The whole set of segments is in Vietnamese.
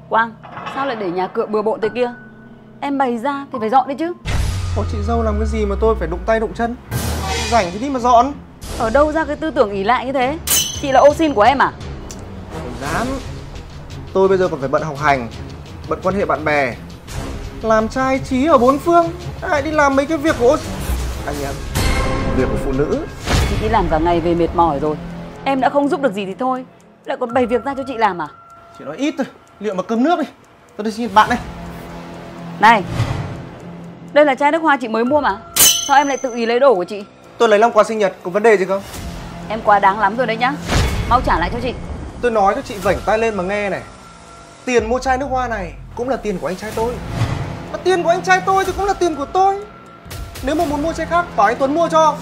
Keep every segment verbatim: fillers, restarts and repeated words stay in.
Quang, sao lại để nhà cửa bừa bộn thế kia? Em bày ra thì phải dọn đấy chứ. Ủa chị dâu làm cái gì mà tôi phải đụng tay đụng chân? Rảnh thì đi mà dọn. Ở đâu ra cái tư tưởng ỷ lại như thế? Chị là ô sin của em à? Không dám. Tôi bây giờ còn phải bận học hành, bận quan hệ bạn bè, làm trai trí ở bốn phương, ai đi làm mấy cái việc của anh em, việc của phụ nữ. Chị đi làm cả ngày về mệt mỏi rồi, em đã không giúp được gì thì thôi, lại còn bày việc ra cho chị làm à? Chị nói ít thôi, liệu mà cơm nước đi. Tôi đi xin bạn đây. Này, đây là chai nước hoa chị mới mua mà, sao em lại tự ý lấy đồ của chị? Tôi lấy làm quà sinh nhật, có vấn đề gì không? Em quá đáng lắm rồi đấy nhá, mau trả lại cho chị. Tôi nói cho chị vảnh tay lên mà nghe này. Tiền mua chai nước hoa này cũng là tiền của anh trai tôi, mà tiền của anh trai tôi thì cũng là tiền của tôi. Nếu mà muốn mua chai khác, bảo anh Tuấn mua cho.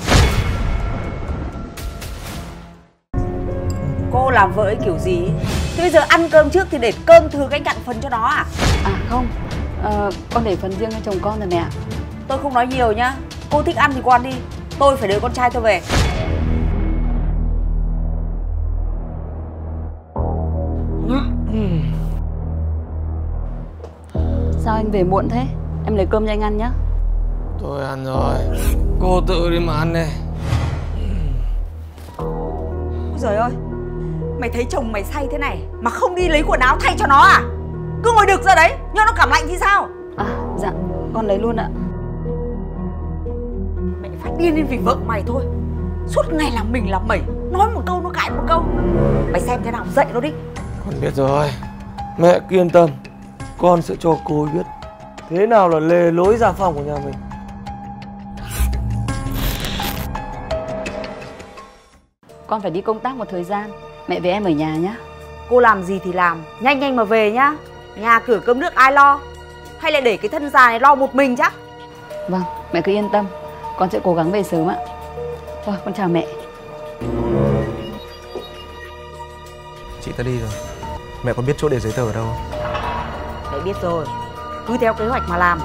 Cô làm vợ ấy kiểu gì? Thế bây giờ ăn cơm trước thì để cơm thừa gánh cặn phần cho nó à? À không, ờ, con để phần riêng cho chồng con rồi mẹ ạ. Tôi không nói nhiều nhá. Cô thích ăn thì cô ăn đi. Tôi phải đợi con trai tôi về. Sao anh về muộn thế? Em lấy cơm cho anh ăn nhá. Tôi ăn rồi. Cô tự đi mà ăn đi. Ôi giời ơi, mày thấy chồng mày say thế này mà không đi lấy quần áo thay cho nó à? Cứ ngồi đực ra đấy, nhỡ nó cảm lạnh thì sao? À dạ, con lấy luôn ạ. Mày phát điên lên vì vợ mày thôi. Suốt ngày làm mình làm mẩy, nói một câu nó cãi một câu. Mày xem thế nào dạy nó đi. Con biết rồi. Mẹ cứ yên tâm, con sẽ cho cô biết thế nào là lề lối gia phòng của nhà mình. Con phải đi công tác một thời gian, mẹ với em ở nhà nhá. Cô làm gì thì làm, nhanh nhanh mà về nhá. Nhà cửa cơm nước ai lo? Hay là để cái thân già này lo một mình chắc? Vâng, mẹ cứ yên tâm, con sẽ cố gắng về sớm ạ. Thôi, con chào mẹ. Chị ta đi rồi. Mẹ có biết chỗ để giấy tờ ở đâu? Mẹ biết rồi, cứ theo kế hoạch mà làm.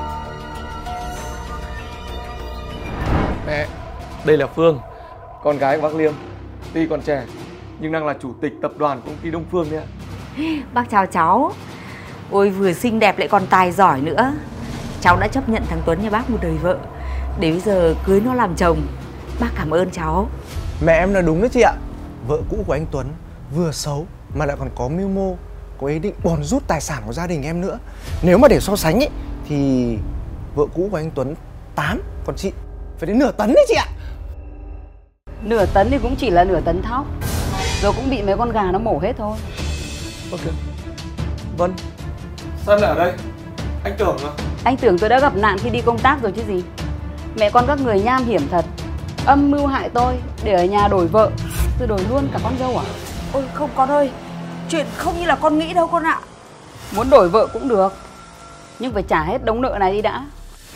Mẹ, đây là Phương, con gái của bác Liêm. Tuy còn trẻ, nhưng đang là chủ tịch tập đoàn công ty Đông Phương đấy ạ. Bác chào cháu. Ôi vừa xinh đẹp lại còn tài giỏi nữa. Cháu đã chấp nhận thằng Tuấn nhà bác một đời vợ, để bây giờ cưới nó làm chồng. Bác cảm ơn cháu. Mẹ em là đúng đấy chị ạ. Vợ cũ của anh Tuấn vừa xấu mà lại còn có mưu mô, có ý định bòn rút tài sản của gia đình em nữa. Nếu mà để so sánh ấy thì vợ cũ của anh Tuấn tám, còn chị phải đến nửa tấn đấy chị ạ. Nửa tấn thì cũng chỉ là nửa tấn thóc, rồi cũng bị mấy con gà nó mổ hết thôi. Ok. Vân, sao em lại ở đây? Anh tưởng à? Anh tưởng tôi đã gặp nạn khi đi công tác rồi chứ gì. Mẹ con các người nham hiểm thật, âm mưu hại tôi để ở nhà đổi vợ, tôi đổi luôn cả con dâu à? Ôi không con ơi, chuyện không như là con nghĩ đâu con ạ. Muốn đổi vợ cũng được, nhưng phải trả hết đống nợ này đi đã.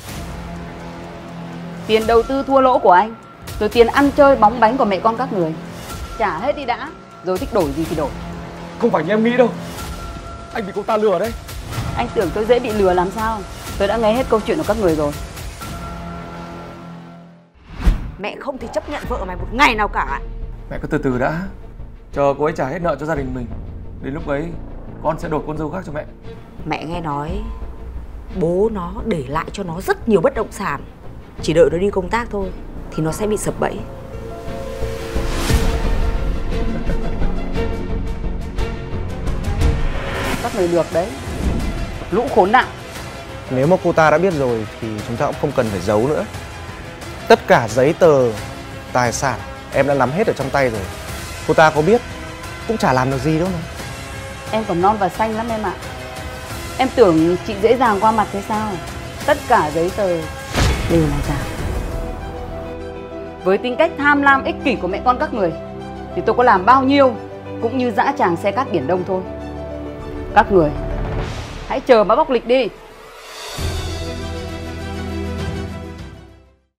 Tiền đầu tư thua lỗ của anh, rồi tiền ăn chơi bóng bánh của mẹ con các người, trả hết đi đã, rồi thích đổi gì thì đổi. Không phải như em nghĩ đâu. Anh bị cô ta lừa đấy. Anh tưởng tôi dễ bị lừa làm sao? Tôi đã nghe hết câu chuyện của các người rồi. Mẹ không thể chấp nhận vợ mày một ngày nào cả. Mẹ cứ từ từ đã. Chờ cô ấy trả hết nợ cho gia đình mình. Đến lúc ấy con sẽ đổi con dâu khác cho mẹ. Mẹ nghe nói bố nó để lại cho nó rất nhiều bất động sản, chỉ đợi nó đi công tác thôi thì nó sẽ bị sập bẫy. Các người được đấy, lũ khốn nạn. Nếu mà cô ta đã biết rồi thì chúng ta cũng không cần phải giấu nữa. Tất cả giấy tờ, tài sản em đã nắm hết ở trong tay rồi. Cô ta có biết cũng chả làm được gì đâu mà. Em còn non và xanh lắm em ạ. Em tưởng chị dễ dàng qua mặt thế sao? Tất cả giấy tờ đều là giả. Với tính cách tham lam ích kỷ của mẹ con các người thì tôi có làm bao nhiêu cũng như dã tràng xe cát biển Đông thôi. Các người hãy chờ mà bóc lịch đi.